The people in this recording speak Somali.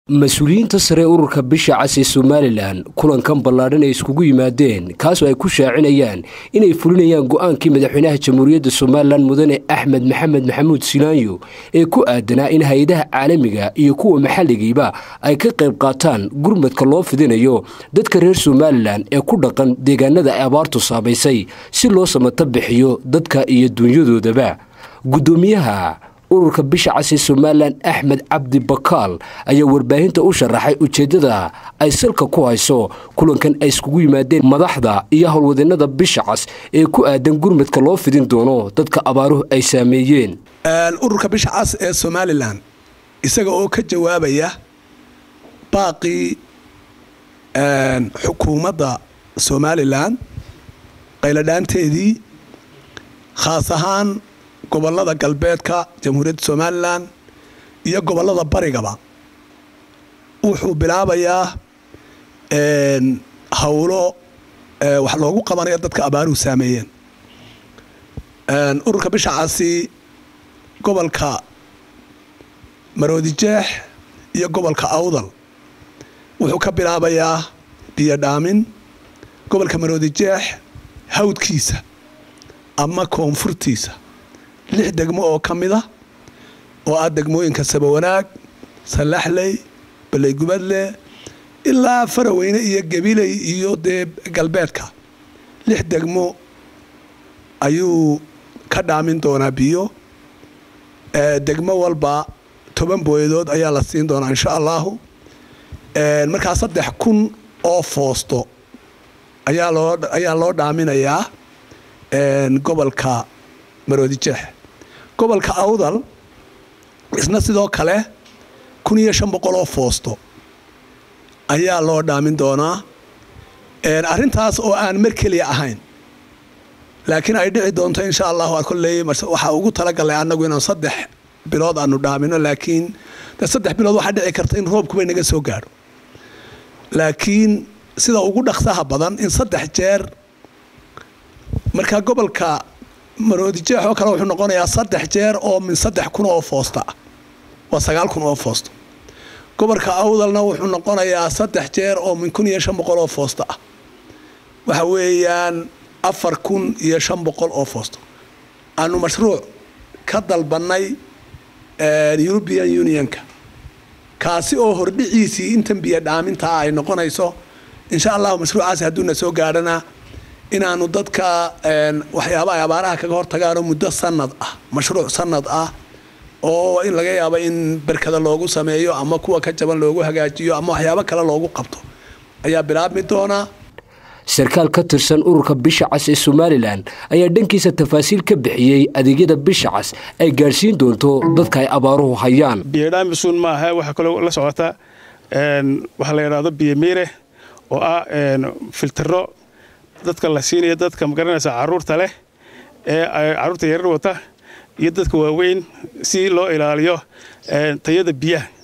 mas-uuliyiinta sare ururka bisha cas ee Somaliland kulankan ballaaran ay iskugu yimaadeen kaas oo ay ku shaacinayaan inay fulinayaan go'aankii madaxweynaha Jamhuuriyadda Somaliland mudane Axmed Maxamed Maxamuud Silaanyo ee ku aadanaa in hay'adaha caalamiga iyo kuwa maxalliga ay ka qayb qaataan gurmadka loo fidinayo dadka reer Somaliland ee ku dhaqan deegaanada ay abaartu saameysay si loo samata bixiyo dadka iyo dunyadoodaba gudoomiyaha ururka bisha cas ee Somaliland Axmed Cabdi Bakaal ayaa warbaahinta u sharaxay ujeedada ay salka ku hayso kulankan ay iskugu yimaadeen madaxda iyo howlwadeenada bisha cas ee ku aadan gurmadka loo fidin doono dadka abaaruhu ay saameeyeen ururka bisha cas ee Somaliland isaga oo ka jawaabaya baaqi xukuumadda Somaliland qayladhaanteedii khaas ahaan gobolada galbeedka Jamhuuriyadda Somaliland iyo gobolada barigaba wuxuu bilaabayaa hawlo wax loogu qabanayo dadka abaaruhu saameeyeen ururka bisha cas gobolka Maroodijeex iyo gobolka Awdal wuxuu ka bilaabayaa biyo dhaamin gobolka Maroodijeex hawdkiisa ama koonfurtiisa 6 degmo oo kamida oo degmooyinka Sabawanaag Salaxley Baleygubadle ilaa Faraweyne iyo Gabiley iyo galbeedka 6 degmo ayuu ka dhaamin doonaa biyo degmo walba 10 booyadood ayaa la siin doonaa insha Allah marka 3,000 oo foosto ayaa loo dhaaminayaa gobolka Maroodijeex gobolka Awdal isna sidoo kale 1,500 oo foosto ayaa loo dhaamin doonaa arintaas oo aan markaliya ahayn laakiin ay dhici doonto insha Allah kullee waxa ugu talagalay anagu inaan 3 bilood aanu dhaamino laakiin 3 bilood waxa dhici karta in roobku naga soo gaaro laakiin sida ugu dhaqsaha badan in 3 jeer marka gobolka Maroodijeex oo kale wuxuu noqonayaa 3 jeer oo min 3,000 oo foosta waa 9,000 oo foosto gobolka Awdalna wuxuu noqonayaa 3 jeer oo min 1,500 oo foosta waxa weeyaan 4,500 oo foosto aanu mashruuc ka dalbanay European Unionka kaasi oo hordhiciisii intan biyo dhaaminta ay noqonayso insha Allah mashruucaas hadduu soo gaarana inaanu dadka waxyaabaha abaaraha kaga hortagaan muddo sanad mashruuc sanad oo in laga yaabo in barkada loogu sameeyo ama kuwa ka jaban loogu hagaajiyo ama waxyaabo kale loogu qabto ayaa bilaabmi doona sarkaal ka tirsan ururka bisha cas ee Somaliland ayaa dhankiisa tafaasiil ka bixiyay adeegyada bisha cas ay gaarsiin doonto dadka ay abaaruhu hayaan biyeedaan masuul maaha waxa kale la socota waxa la yiraahdo biyemeere oo filtero dadka la siinayo dadka magaranaysa caruurta leh ee caruurta yar wata iyo dadka waaweyn si loo ilaaliyo tayada biyaha